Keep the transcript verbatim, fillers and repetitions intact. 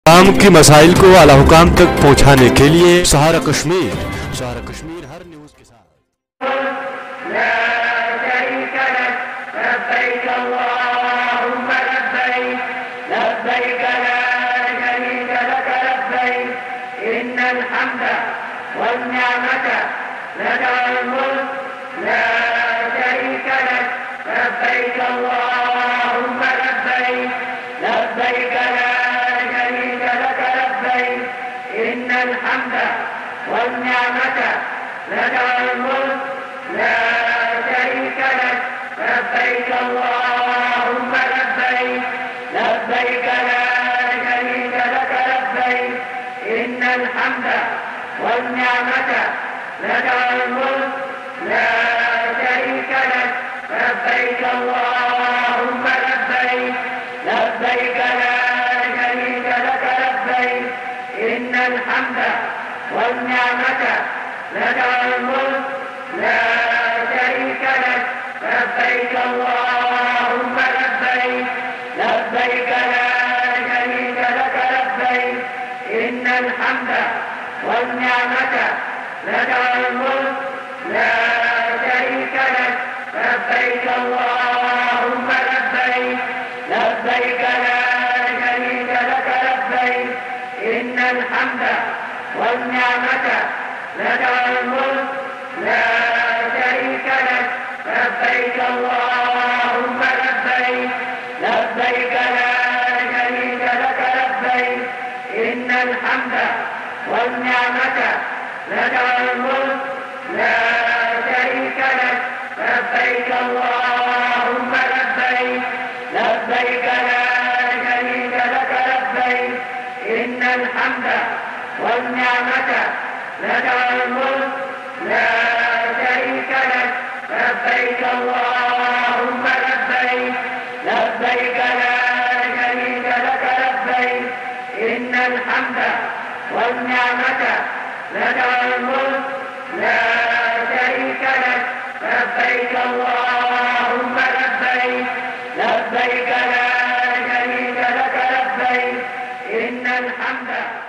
आवाम की मसाइल को आला हुकाम तक पहुँचाने के लिए सहारा कश्मीर सहारा कश्मीर हर न्यूज़ के साथ। إن الحمد والنعمة لك الملك لا شريك لك لبيك اللهم لبيك لبيك لا شريك لك لبيك إن الحمد والنعمة لك الملك لا شريك لك لبيك اللهم لبيك لبيك لا شريك لك لبيك إن الحمد والنعمة لك الملك لا شريك لك لبيك اللهم لبيك لبيك لا شريك لك لبيك إن الحمد والنعمة لك الملك لا شريك لك لبيك اللهم لبيك لبيك لا شريك لك لبيك إن الحمد والنعمة لك الملك لا شريك لك لبيك اللهم لبيك لبيك لا شريك لك لبيك إن الحمد والنعمة لك الملك لا شريك لك لبيك اللهم لبيك لبيك لا شريك لك لبيك إن الحمد والنعمة لك الملك لا شريك لك لبيك اللهم لبيك لبيك لا شريك لك لبيك إن الحمد والنعمة لك الملك لا شريك لك لبيك اللهم لبيك لبيك لا شريك لك لبيك إن الحمد